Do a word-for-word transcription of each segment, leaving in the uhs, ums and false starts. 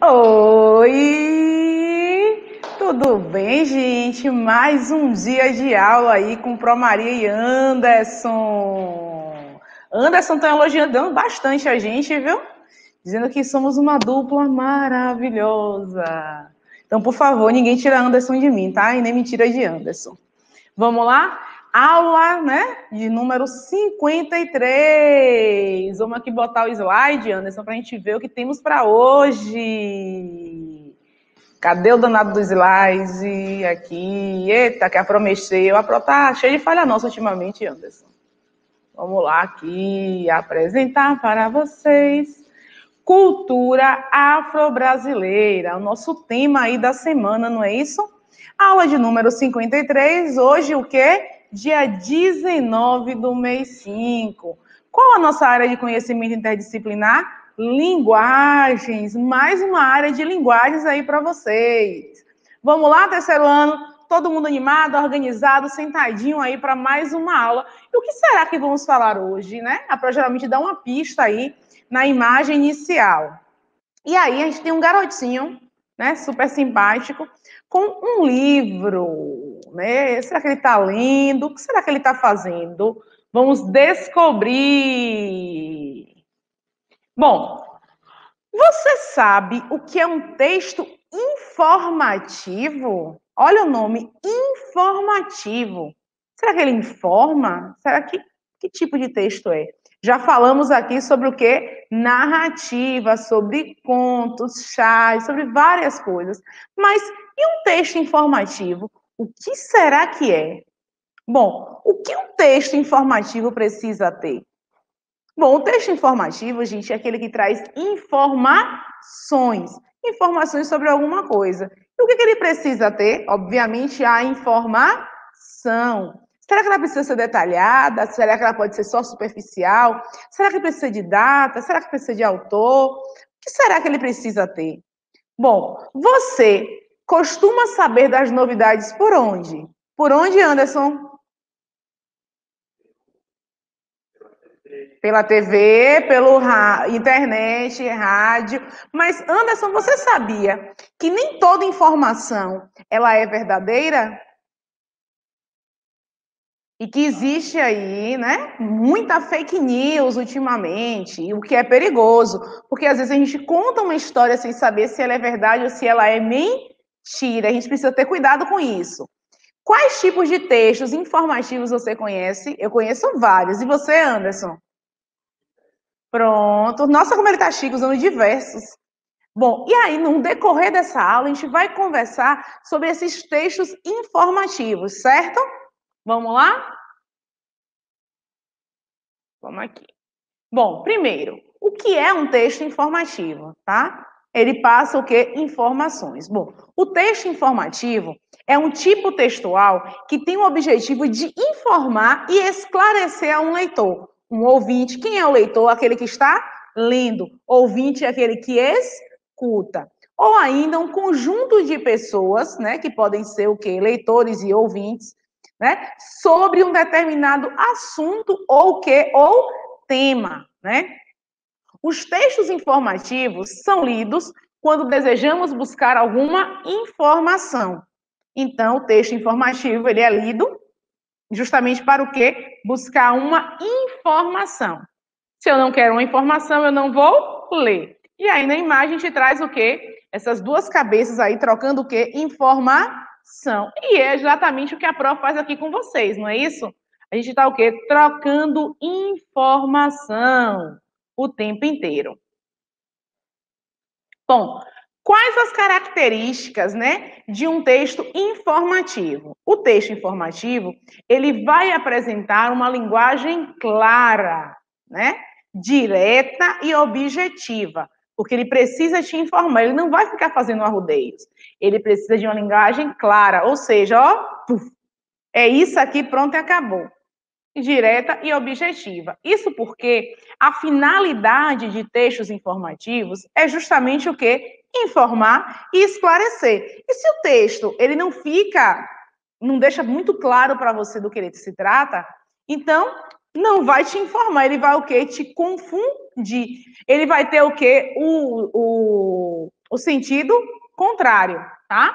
Oi! Tudo bem, gente? Mais um dia de aula aí com Pro Maria e Anderson. Anderson tá elogiando bastante a gente, viu? Dizendo que somos uma dupla maravilhosa. Então, por favor, ninguém tira Anderson de mim, tá? E nem me tira de Anderson. Vamos lá? Aula, né? De número cinquenta e três. Vamos aqui botar o slide, Anderson, para a gente ver o que temos para hoje. Cadê o danado do slide? Aqui. Eita, que a Pro mexeu. A Pro tá cheia de falha nossa ultimamente, Anderson. Vamos lá aqui apresentar para vocês cultura afro-brasileira. O nosso tema aí da semana, não é isso? Aula de número cinquenta e três. Hoje o quê? Dia dezenove do mês cinco. Qual a nossa área de conhecimento interdisciplinar? Linguagens. Mais uma área de linguagens aí para vocês. Vamos lá, terceiro ano? Todo mundo animado, organizado, sentadinho aí para mais uma aula. E o que será que vamos falar hoje, né? A Pro geralmente dá uma pista aí na imagem inicial. E aí a gente tem um garotinho, né, super simpático, com um livro, né? Será que ele está lendo? O que será que ele está fazendo? Vamos descobrir. Bom, você sabe o que é um texto informativo? Olha o nome, informativo. Será que ele informa? Será que que tipo de texto é? Já falamos aqui sobre o quê? Narrativa, sobre contos, chás, sobre várias coisas. Mas e um texto informativo? O que será que é? Bom, o que um texto informativo precisa ter? Bom, o texto informativo, gente, é aquele que traz informações. Informações sobre alguma coisa. E o que, que ele precisa ter? Obviamente, a informação. Será que ela precisa ser detalhada? Será que ela pode ser só superficial? Será que precisa de data? Será que precisa de autor? O que será que ele precisa ter? Bom, você costuma saber das novidades por onde? Por onde, Anderson? Pela T V, pelo ra- internet, rádio. Mas, Anderson, você sabia que nem toda informação ela é verdadeira? E que existe aí, né, muita fake news ultimamente, o que é perigoso, porque às vezes a gente conta uma história sem saber se ela é verdade ou se ela é mentira. A gente precisa ter cuidado com isso. Quais tipos de textos informativos você conhece? Eu conheço vários. E você, Anderson? Pronto. Nossa, como ele está chique, usando diversos. Bom, e aí, no decorrer dessa aula, a gente vai conversar sobre esses textos informativos, certo? Vamos lá? Vamos aqui. Bom, primeiro, o que é um texto informativo, tá? Ele passa o quê? Informações. Bom, o texto informativo é um tipo textual que tem o objetivo de informar e esclarecer a um leitor. Um ouvinte, quem é o leitor? Aquele que está lendo. Ouvinte é aquele que escuta. Ou ainda um conjunto de pessoas, né, que podem ser o quê? Leitores e ouvintes, né, sobre um determinado assunto ou o quê? Ou tema, né? Os textos informativos são lidos quando desejamos buscar alguma informação. Então, o texto informativo ele é lido justamente para o quê? Buscar uma informação. Se eu não quero uma informação, eu não vou ler. E aí na imagem te traz o quê? Essas duas cabeças aí trocando o quê? Informação. E é exatamente o que a Pro faz aqui com vocês, não é isso? A gente está o quê? Trocando informação o tempo inteiro. Bom, quais as características, né, de um texto informativo? O texto informativo, ele vai apresentar uma linguagem clara, né, direta e objetiva, porque ele precisa te informar, ele não vai ficar fazendo arrudeios. Ele precisa de uma linguagem clara, ou seja, ó, puf, é isso aqui, pronto e acabou. Direta e objetiva. Isso porque a finalidade de textos informativos é justamente o quê? Informar e esclarecer. E se o texto ele não fica, não deixa muito claro para você do que ele se trata, então não vai te informar, ele vai o quê? Te confundir. Ele vai ter o quê? O, o, o sentido contrário, tá?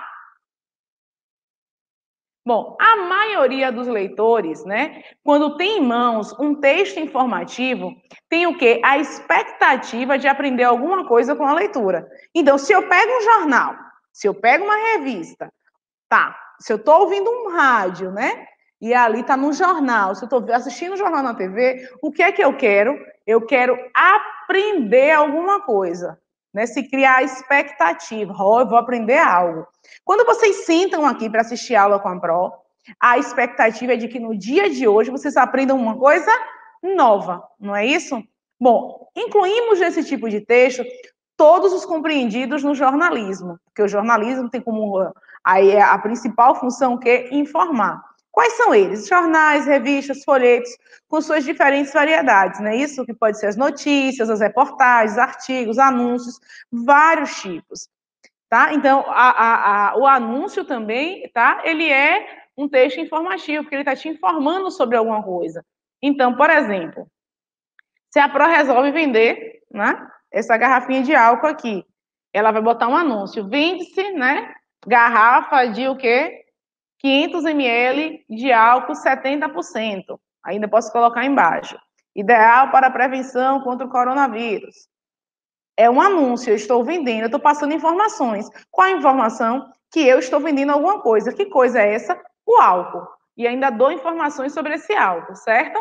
Bom, a maioria dos leitores, né, quando tem em mãos um texto informativo, tem o quê? A expectativa de aprender alguma coisa com a leitura. Então, se eu pego um jornal, se eu pego uma revista, tá, se eu estou ouvindo um rádio, né, e ali está no jornal, se eu estou assistindo o jornal na T V, o que é que eu quero? Eu quero aprender alguma coisa, né, se criar expectativa, oh, eu vou aprender algo. Quando vocês sentam aqui para assistir aula com a Pro, a expectativa é de que no dia de hoje vocês aprendam uma coisa nova, não é isso? Bom, incluímos nesse tipo de texto todos os compreendidos no jornalismo, porque o jornalismo tem como aí é a principal função que é informar. Quais são eles? Jornais, revistas, folhetos, com suas diferentes variedades, não é isso? Que pode ser as notícias, as reportagens, artigos, anúncios, vários tipos. Tá? Então, a, a, a, o anúncio também, tá? Ele é um texto informativo, porque ele está te informando sobre alguma coisa. Então, por exemplo, se a Pro resolve vender, né, essa garrafinha de álcool aqui, ela vai botar um anúncio, vende-se, né, garrafa de o quê? quinhentos mililitros de álcool setenta por cento. Ainda posso colocar embaixo. Ideal para prevenção contra o coronavírus. É um anúncio, eu estou vendendo, eu estou passando informações. Qual a informação? Que eu estou vendendo alguma coisa. Que coisa é essa? O álcool. E ainda dou informações sobre esse álcool, certo?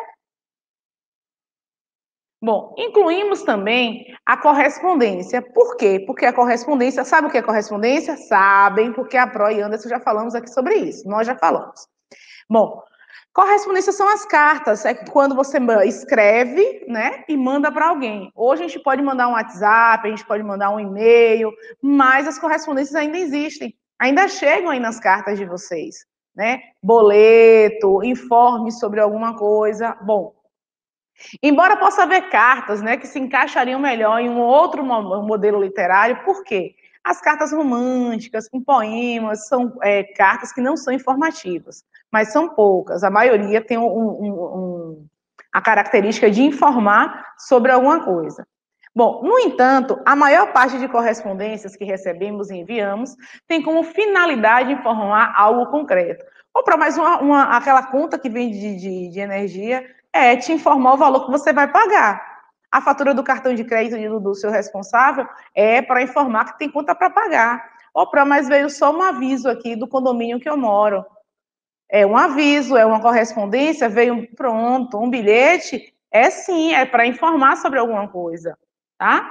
Bom, incluímos também a correspondência. Por quê? Porque a correspondência, sabe o que é correspondência? Sabem, porque a Pro e Anderson já falamos aqui sobre isso. Nós já falamos. Bom, correspondência são as cartas, é quando você escreve, né, e manda para alguém. Hoje a gente pode mandar um WhatsApp, a gente pode mandar um e-mail, mas as correspondências ainda existem, ainda chegam aí nas cartas de vocês, né? Boleto, informe sobre alguma coisa. Bom, embora possa haver cartas, né, que se encaixariam melhor em um outro modelo literário, por quê? As cartas românticas, com poemas, são é, cartas que não são informativas, mas são poucas. A maioria tem um, um, um, a característica de informar sobre alguma coisa. Bom, no entanto, a maior parte de correspondências que recebemos e enviamos tem como finalidade informar algo concreto. Ou para mais uma, uma, aquela conta que vem de, de, de energia, é te informar o valor que você vai pagar. A fatura do cartão de crédito do seu responsável é para informar que tem conta para pagar. Ou para mais veio só um aviso aqui do condomínio que eu moro. É um aviso, é uma correspondência, veio pronto, um bilhete, é sim, é para informar sobre alguma coisa, tá?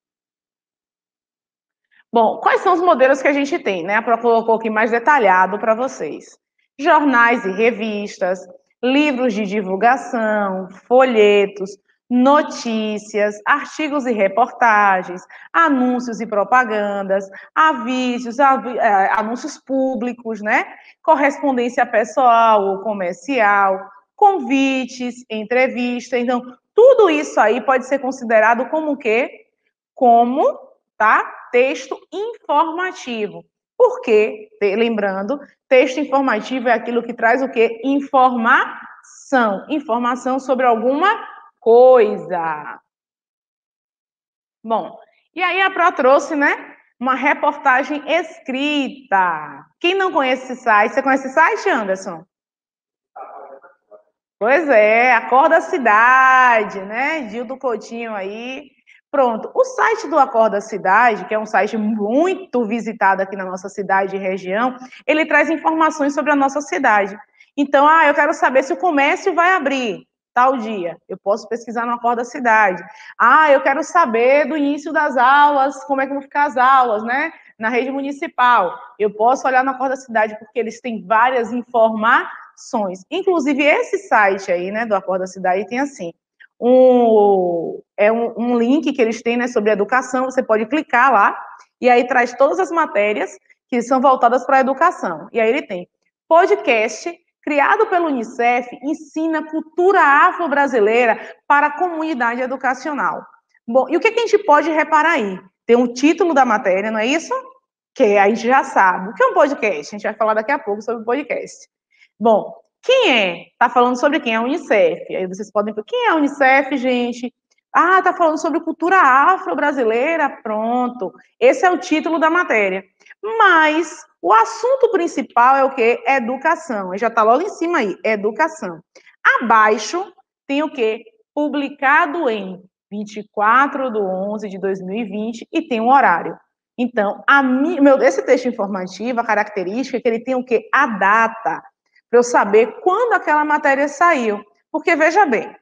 Bom, quais são os modelos que a gente tem, né? A Pro colocou aqui mais detalhado para vocês. Jornais e revistas, livros de divulgação, folhetos, notícias, artigos e reportagens, anúncios e propagandas, avisos, av anúncios públicos, né? Correspondência pessoal ou comercial, convites, entrevista. Então, tudo isso aí pode ser considerado como o quê? Como, tá? Texto informativo. Por quê? Lembrando, texto informativo é aquilo que traz o quê? Informação. Informação sobre alguma coisa. Bom, e aí a Pro trouxe, né, uma reportagem escrita. Quem não conhece esse site? Você conhece esse site, Anderson? Pois é, Acorda Cidade, né? Dildo Coutinho aí. Pronto, o site do Acorda Cidade, que é um site muito visitado aqui na nossa cidade e região, ele traz informações sobre a nossa cidade. Então, ah, eu quero saber se o comércio vai abrir tal dia. Eu posso pesquisar no Acorda Cidade. Ah, eu quero saber do início das aulas, como é que vão ficar as aulas, né? Na rede municipal. Eu posso olhar no Acorda Cidade, porque eles têm várias informações. Inclusive, esse site aí, né, do Acorda Cidade, tem assim, um, é um, um link que eles têm, né, sobre educação, você pode clicar lá, e aí traz todas as matérias que são voltadas para a educação. E aí ele tem podcast, criado pelo Unicef, ensina cultura afro-brasileira para a comunidade educacional. Bom, e o que, que a gente pode reparar aí? Tem um título da matéria, não é isso? Que a gente já sabe. O que é um podcast? A gente vai falar daqui a pouco sobre o podcast. Bom, quem é? Está falando sobre quem? É a Unicef. Aí vocês podem falar, quem é a Unicef, gente? Ah, tá falando sobre cultura afro-brasileira? Pronto. Esse é o título da matéria. Mas o assunto principal é o quê? Educação. Já está logo em cima aí, educação. Abaixo tem o quê? Publicado em vinte e quatro de onze de dois mil e vinte e tem um horário. Então, a mi... meu, esse texto informativo, a característica é que ele tem o quê? A data, para eu saber quando aquela matéria saiu. Porque, veja bem,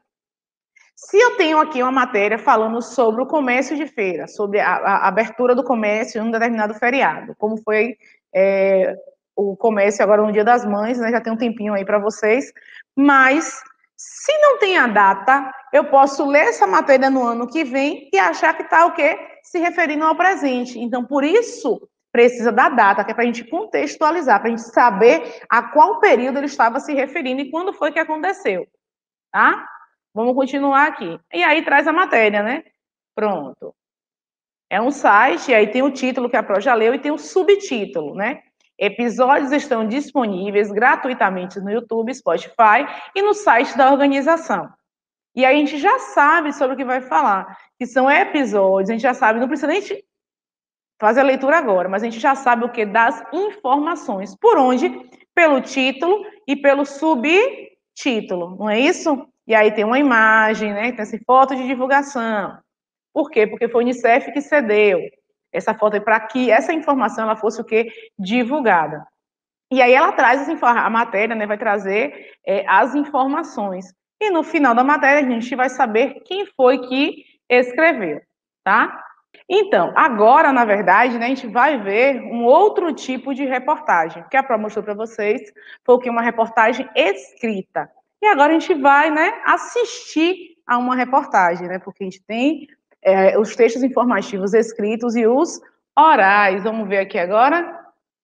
se eu tenho aqui uma matéria falando sobre o comércio de feira, sobre a, a abertura do comércio em um determinado feriado, como foi é, o comércio agora no Dia das Mães, né, já tem um tempinho aí para vocês, mas se não tem a data, eu posso ler essa matéria no ano que vem e achar que está o quê? Se referindo ao presente. Então, por isso, precisa da data, que é para a gente contextualizar, para a gente saber a qual período ele estava se referindo e quando foi que aconteceu, tá? Vamos continuar aqui. E aí traz a matéria, né? Pronto. É um site, aí tem o título que a Pro já leu e tem o subtítulo, né? Episódios estão disponíveis gratuitamente no YouTube, Spotify e no site da organização. E aí a gente já sabe sobre o que vai falar, que são episódios, a gente já sabe, não precisa nem fazer a leitura agora, mas a gente já sabe o que? Das informações. Por onde? Pelo título e pelo subtítulo, não é isso? E aí tem uma imagem, né? Tem essa foto de divulgação. Por quê? Porque foi o Unicef que cedeu essa foto para que essa informação ela fosse o quê? Divulgada. E aí ela traz a matéria, né? Vai trazer é, as informações. E no final da matéria a gente vai saber quem foi que escreveu, tá? Então, agora, na verdade, né, a gente vai ver um outro tipo de reportagem. O que a Pro mostrou para vocês foi o que? Uma reportagem escrita. E agora a gente vai, né, assistir a uma reportagem, né, porque a gente tem é, os textos informativos escritos e os orais. Vamos ver aqui agora.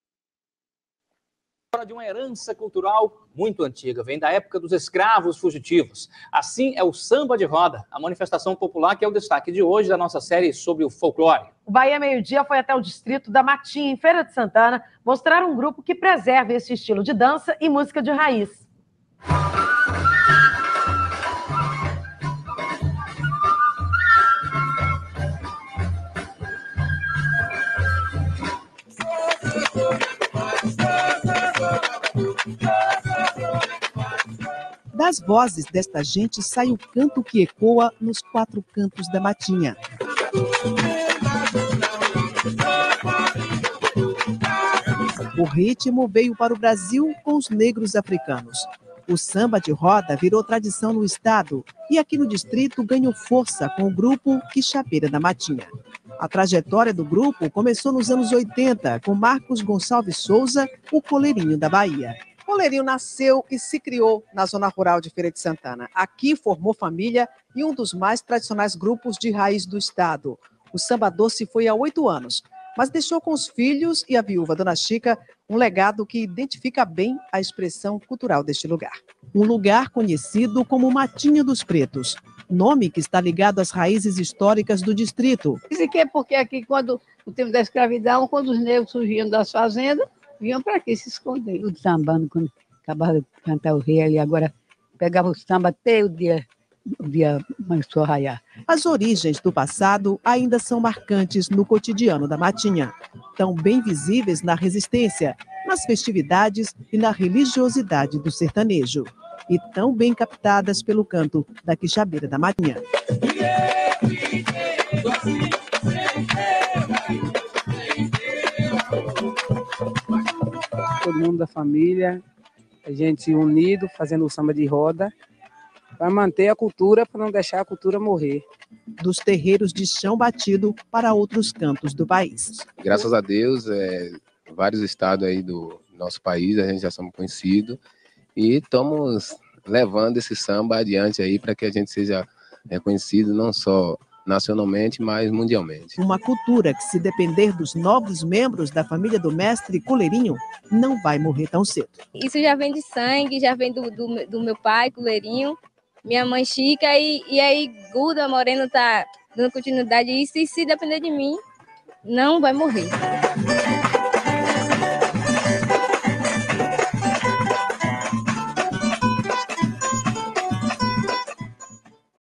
De uma herança cultural muito antiga, vem da época dos escravos fugitivos. Assim é o samba de roda, a manifestação popular que é o destaque de hoje da nossa série sobre o folclore. O Bahia Meio Dia foi até o distrito da Matinha, em Feira de Santana, mostrar um grupo que preserva esse estilo de dança e música de raiz. Das vozes desta gente sai o canto que ecoa nos quatro cantos da matinha. O ritmo veio para o Brasil com os negros africanos. O samba de roda virou tradição no estado e aqui no distrito ganhou força com o grupo Quixabeira da Matinha. A trajetória do grupo começou nos anos oitenta, com Marcos Gonçalves Souza, o coleirinho da Bahia. O coleirinho nasceu e se criou na zona rural de Feira de Santana. Aqui formou família e um dos mais tradicionais grupos de raiz do estado. O samba doce foi há oito anos, mas deixou com os filhos e a viúva Dona Chica um legado que identifica bem a expressão cultural deste lugar. Um lugar conhecido como Matinha dos Pretos, nome que está ligado às raízes históricas do distrito. Isso aqui é porque aqui, quando no tempo da escravidão, quando os negros surgiam das fazendas, vinham para aqui se esconder. Tudo sambando, quando acabava de cantar o rei ali, agora pegava o samba até o dia, o dia começou a raiar. As origens do passado ainda são marcantes no cotidiano da Matinha, tão bem visíveis na resistência, nas festividades e na religiosidade do sertanejo, e tão bem captadas pelo canto da Quixabeira da Matinha. Todo mundo da família, a gente unido, fazendo o samba de roda, para manter a cultura, para não deixar a cultura morrer. Dos terreiros de chão batido para outros cantos do país. Graças a Deus, é, vários estados aí do nosso país, a gente já somos conhecidos, e estamos levando esse samba adiante aí para que a gente seja reconhecido não só nacionalmente, mas mundialmente. Uma cultura que, se depender dos novos membros da família do mestre Coleirinho, não vai morrer tão cedo. Isso já vem de sangue, já vem do, do, do meu pai, Coleirinho, minha mãe Chica, e, e aí Guda Moreno está dando continuidade a isso, e se depender de mim, não vai morrer.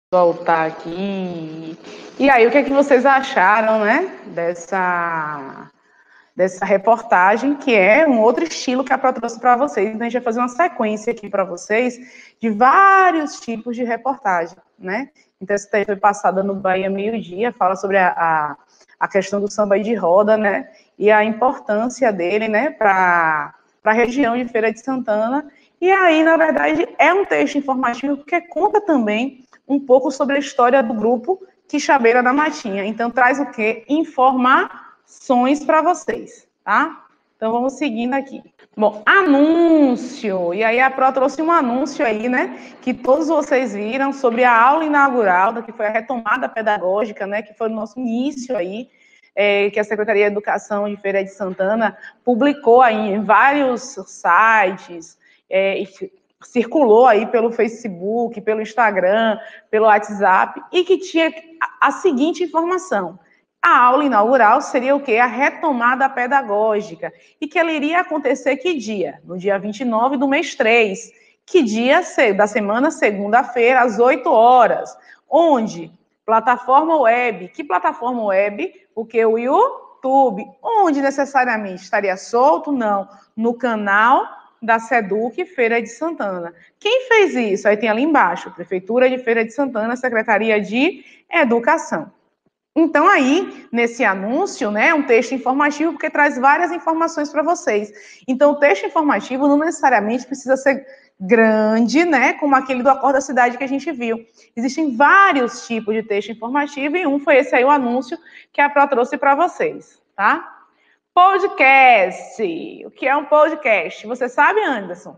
Voltar aqui. E aí, o que é que vocês acharam, né, dessa, dessa reportagem, que é um outro estilo que a Pro trouxe para vocês. Então, a gente vai fazer uma sequência aqui para vocês de vários tipos de reportagem, né? Então, essa daí foi passada no Bahia Meio-Dia, fala sobre a, a, a questão do samba de roda, né, e a importância dele, né, para a região de Feira de Santana. E aí, na verdade, é um texto informativo porque conta também um pouco sobre a história do grupo Quixabeira da Matinha. Então, traz o quê? Informações para vocês, tá? Então, vamos seguindo aqui. Bom, anúncio. E aí, a Pro trouxe um anúncio aí, né? Que todos vocês viram sobre a aula inaugural, que foi a retomada pedagógica, né? Que foi o nosso início aí, é, que a Secretaria de Educação de Feira de Santana publicou aí em vários sites, é, e circulou aí pelo Facebook, pelo Instagram, pelo WhatsApp, e que tinha a seguinte informação: a aula inaugural seria o quê? A retomada pedagógica, e que ela iria acontecer que dia? No dia vinte e nove do mês três, que dia da semana, segunda-feira, às oito horas, onde? Plataforma web. Que plataforma web? Porque o YouTube, onde necessariamente estaria solto? Não, no canal da SEDUC Feira de Santana. Quem fez isso? Aí tem ali embaixo, Prefeitura de Feira de Santana, Secretaria de Educação. Então, aí, nesse anúncio, né, um texto informativo, porque traz várias informações para vocês. Então, o texto informativo não necessariamente precisa ser grande, né, como aquele do Acordo da Cidade que a gente viu. Existem vários tipos de texto informativo, e um foi esse aí, o anúncio, que a Pro trouxe para vocês, tá? Podcast. O que é um podcast? Você sabe, Anderson?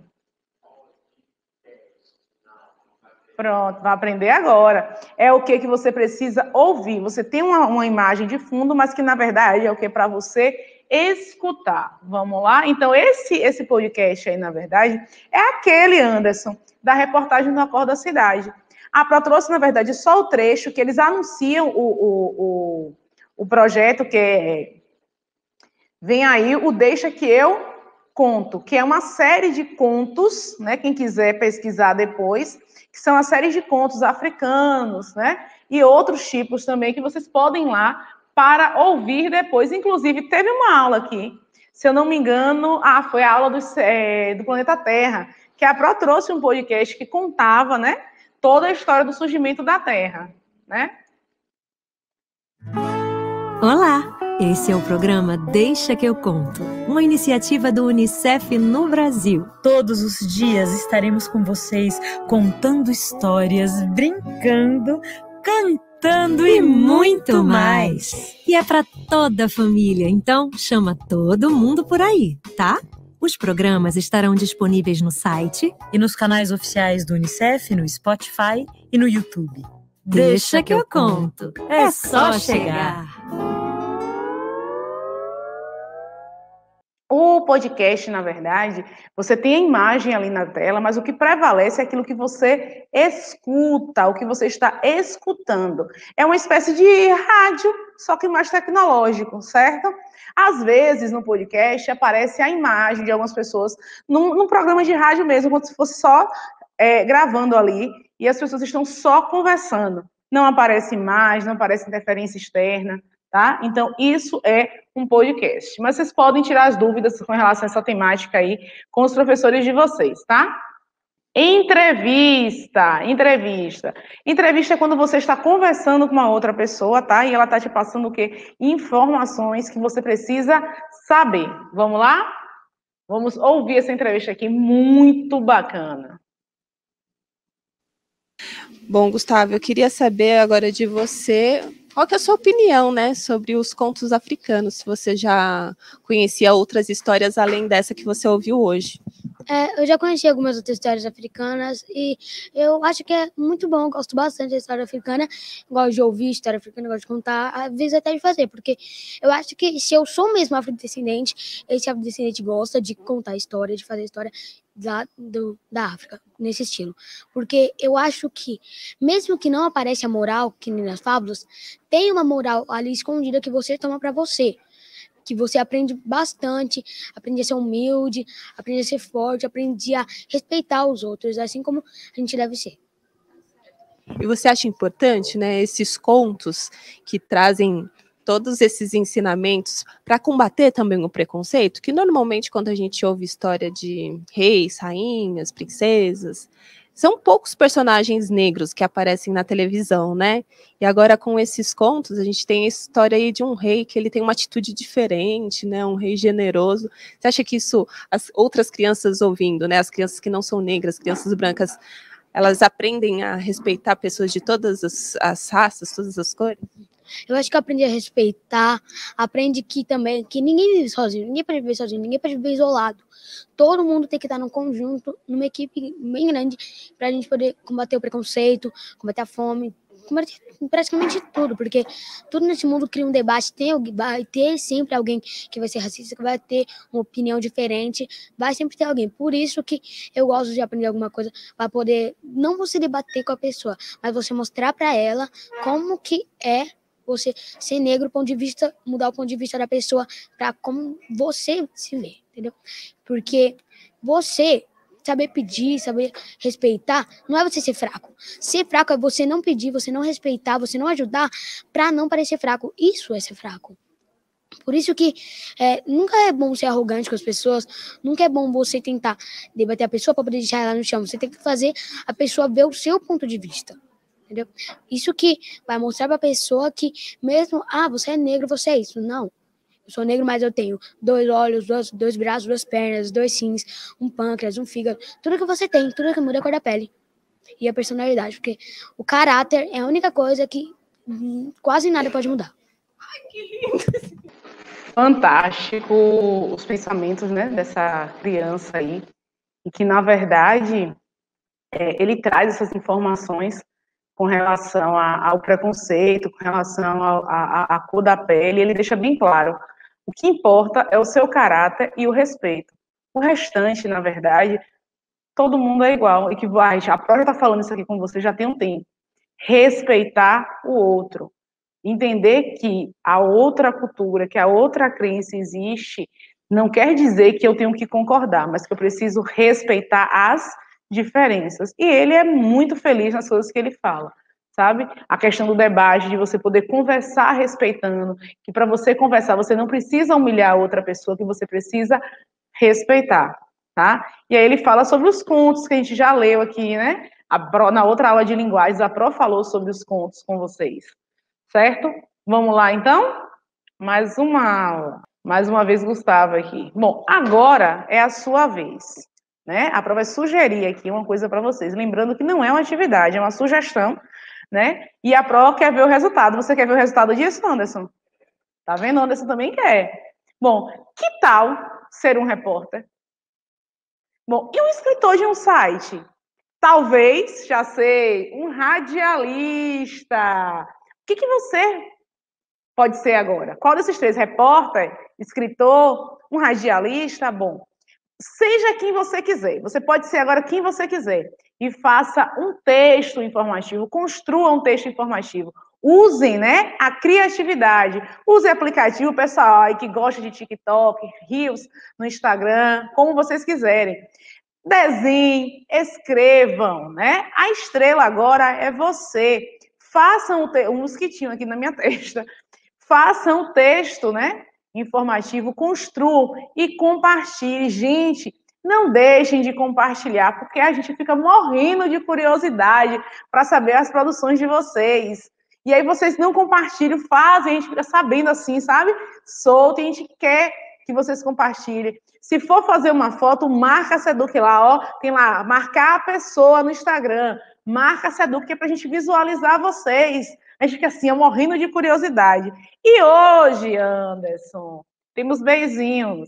Pronto, vai aprender agora. É o que que você precisa ouvir. Você tem uma, uma imagem de fundo, mas que, na verdade, é o que para você escutar. Vamos lá? Então, esse, esse podcast aí, na verdade, é aquele, Anderson, da reportagem do Acordo da Cidade. A Pro trouxe, na verdade, só o trecho que eles anunciam o, o, o, o projeto, que é... Vem aí o Deixa Que Eu Conto, que é uma série de contos, né? Quem quiser pesquisar depois, que são a série de contos africanos, né? E outros tipos também que vocês podem ir lá para ouvir depois. Inclusive, teve uma aula aqui, se eu não me engano, ah, foi a aula do, é, do Planeta Terra, que a Pro trouxe um podcast que contava, né? Toda a história do surgimento da Terra, né? Olá! Esse é o programa Deixa Que Eu Conto, uma iniciativa do Unicef no Brasil. Todos os dias estaremos com vocês contando histórias, brincando, cantando e, e muito mais. E é para toda a família, então chama todo mundo por aí, tá? Os programas estarão disponíveis no site e nos canais oficiais do Unicef, no Spotify e no YouTube. Deixa, Deixa que eu conto. É só chegar. O podcast, na verdade, você tem a imagem ali na tela, mas o que prevalece é aquilo que você escuta, o que você está escutando. É uma espécie de rádio, só que mais tecnológico, certo? Às vezes, no podcast, aparece a imagem de algumas pessoas num, num programa de rádio mesmo, como se fosse só é, gravando ali, e as pessoas estão só conversando. Não aparece imagem, não aparece interferência externa, tá? Então, isso é um podcast. Mas vocês podem tirar as dúvidas com relação a essa temática aí com os professores de vocês, tá? Entrevista, entrevista. Entrevista é quando você está conversando com uma outra pessoa, tá? E ela está te passando o quê? Informações que você precisa saber. Vamos lá? Vamos ouvir essa entrevista aqui, muito bacana. Bom, Gustavo, eu queria saber agora de você, qual que é a sua opinião, né, sobre os contos africanos, se você já conhecia outras histórias além dessa que você ouviu hoje. É, eu já conheci algumas outras histórias africanas e eu acho que é muito bom, eu gosto bastante da história africana, gosto de ouvir história africana, gosto de contar, às vezes até de fazer, porque eu acho que se eu sou mesmo afrodescendente, esse afrodescendente gosta de contar história, de fazer história da, do, da África, nesse estilo. Porque eu acho que, mesmo que não apareça a moral, que nem nas fábulas, tem uma moral ali escondida que você toma para você. Que você aprende bastante, aprende a ser humilde, aprende a ser forte, aprende a respeitar os outros, assim como a gente deve ser. E você acha importante, né, esses contos que trazem todos esses ensinamentos para combater também o preconceito? Que normalmente quando a gente ouve história de reis, rainhas, princesas, são poucos personagens negros que aparecem na televisão, né? E agora com esses contos, a gente tem a história aí de um rei que ele tem uma atitude diferente, né? Um rei generoso. Você acha que isso, as outras crianças ouvindo, né? As crianças que não são negras, crianças brancas, elas aprendem a respeitar pessoas de todas as, as raças, todas as cores? Eu acho que aprende a respeitar, aprende que também, que ninguém vive sozinho, ninguém pode viver sozinho, ninguém pode viver isolado. Todo mundo tem que estar num conjunto, numa equipe bem grande, para a gente poder combater o preconceito, combater a fome, combater praticamente tudo, porque tudo nesse mundo cria um debate, tem, vai ter sempre alguém que vai ser racista, que vai ter uma opinião diferente, vai sempre ter alguém. Por isso que eu gosto de aprender alguma coisa, para poder, não você debater com a pessoa, mas você mostrar para ela como que é você ser negro, ponto de vista, mudar o ponto de vista da pessoa para como você se vê, entendeu? Porque você saber pedir, saber respeitar, não é você ser fraco. Ser fraco é você não pedir, você não respeitar, você não ajudar para não parecer fraco. Isso é ser fraco. Por isso que é, nunca é bom ser arrogante com as pessoas, nunca é bom você tentar debater a pessoa para poder deixar ela no chão. Você tem que fazer a pessoa ver o seu ponto de vista. Entendeu? Isso que vai mostrar para a pessoa que mesmo, ah, você é negro, você é isso. Não, eu sou negro, mas eu tenho dois olhos, dois, dois braços, duas pernas, dois rins, um pâncreas, um fígado. Tudo que você tem, tudo que muda é a cor da pele e a personalidade, porque o caráter é a única coisa que hum, quase nada pode mudar. Ai, que lindo! Fantástico os pensamentos, né, dessa criança aí, e que, na verdade, é, ele traz essas informações com relação a, ao preconceito, com relação à cor da pele, ele deixa bem claro, o que importa é o seu caráter e o respeito. O restante, na verdade, todo mundo é igual, e que vai, a própria está falando isso aqui com você já tem um tempo. Respeitar o outro, entender que a outra cultura, que a outra crença existe, não quer dizer que eu tenho que concordar, mas que eu preciso respeitar as diferenças. E ele é muito feliz nas coisas que ele fala, sabe? A questão do debate, de você poder conversar respeitando, que para você conversar, você não precisa humilhar a outra pessoa, que você precisa respeitar, tá? E aí ele fala sobre os contos que a gente já leu aqui, né? A Pro, na outra aula de linguagens, a Pro falou sobre os contos com vocês, certo? Vamos lá, então? Mais uma aula. Mais uma vez, Gustavo aqui. Bom, agora é a sua vez. Né? A Pro vai sugerir aqui uma coisa para vocês, lembrando que não é uma atividade, é uma sugestão, né? E a Pro quer ver o resultado. Você quer ver o resultado disso, Anderson? Tá vendo? Anderson também quer. Bom, que tal ser um repórter? Bom, e um escritor de um site? Talvez, já sei, um radialista. O que, que você pode ser agora? Qual desses três? Repórter, escritor, um radialista? Bom, seja quem você quiser. Você pode ser agora quem você quiser. E faça um texto informativo, construa um texto informativo. Usem, né, a criatividade. Use aplicativo, pessoal aí que gosta de TikTok, Reels no Instagram, como vocês quiserem. Desenhem, escrevam, né? A estrela agora é você. Façam um, um mosquitinho aqui na minha testa. Façam um texto, né? Informativo, construam e compartilhem. Gente, não deixem de compartilhar, porque a gente fica morrendo de curiosidade para saber as produções de vocês. E aí vocês não compartilham, fazem, a gente fica sabendo assim, sabe? Soltem, a gente quer que vocês compartilhem. Se for fazer uma foto, marca a Seduc lá, ó, tem lá, marcar a pessoa no Instagram, marca a Seduc, que é para a gente visualizar vocês. A gente fica assim, ó, morrendo de curiosidade. E hoje, Anderson, temos beijinhos,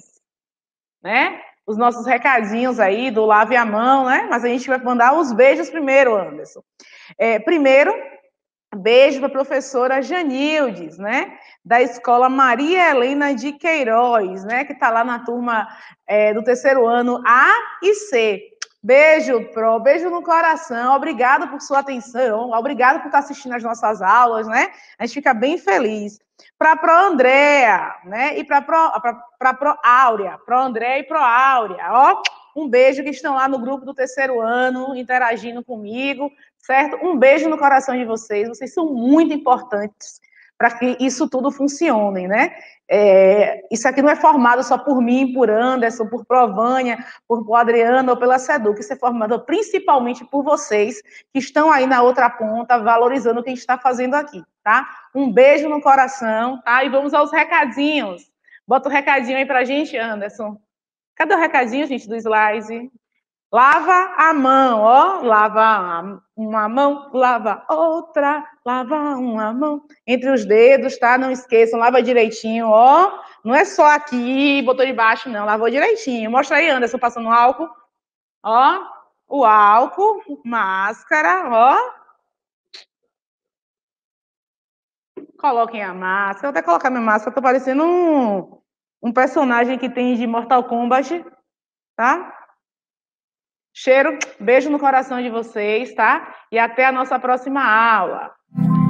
né? Os nossos recadinhos aí do Lave a Mão, né? Mas a gente vai mandar os beijos primeiro, Anderson. É, primeiro, beijo para a professora Janildes, né? Da escola Maria Helena de Queiroz, né? Que está lá na turma é, do terceiro ano A e C. Beijo, Pro, beijo no coração, obrigado por sua atenção, obrigado por estar assistindo as nossas aulas, né? A gente fica bem feliz. Para a Pro Andréa, né? E para a Pro Áurea, Pro Andréa e Pro Áurea, ó, um beijo que estão lá no grupo do terceiro ano, interagindo comigo, certo? Um beijo no coração de vocês, vocês são muito importantes para que isso tudo funcione, né? É, isso aqui não é formado só por mim, por Anderson, por Provânia, por, por Adriana ou pela Seduc, isso é formado principalmente por vocês que estão aí na outra ponta, valorizando o que a gente está fazendo aqui, tá? Um beijo no coração, tá? E vamos aos recadinhos. Bota o recadinho aí pra gente, Anderson. Cadê o recadinho, gente, do slide? Lava a mão, ó, lava uma mão, lava outra, lava uma mão, entre os dedos, tá? Não esqueçam, lava direitinho, ó, não é só aqui, botou de baixo, não, lavou direitinho. Mostra aí, Anderson, passando álcool, ó, o álcool, máscara, ó. Coloquem a máscara, vou até colocar minha máscara, tô parecendo um, um personagem que tem de Mortal Kombat, tá? Cheiro, beijo no coração de vocês, tá? E até a nossa próxima aula.